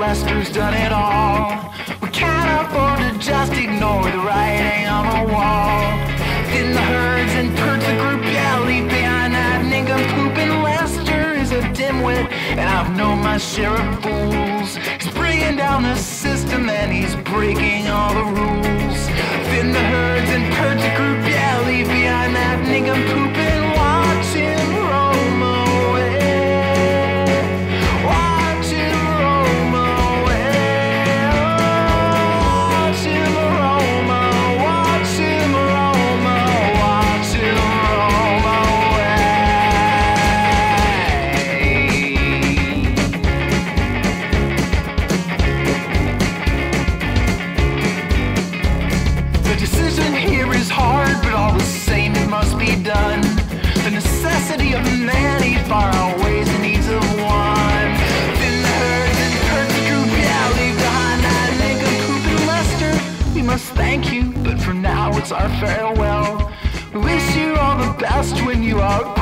Lester's done it all. We can't afford to just ignore the writing on the wall. In the herds and perch the group, yeah, leave behind that nincompoop. And Lester is a dimwit, and I've known my share of fools. He's bringing down the system and he's breaking all the rules. In the herds and perch the group, yeah, leave behind that nincompoop. And watch him roam away. Watch him roam away. Watch him roam away. Watch him roam away. Watch him roam away. The decision here is hard, but all the same it must be done. The necessity of many far outweighs the needs of one. Thin the herds and herd the group, yeah, leave behind that nincompoop. And Lester, we must thank you, but for now it's our farewell. We wish you all the best when you are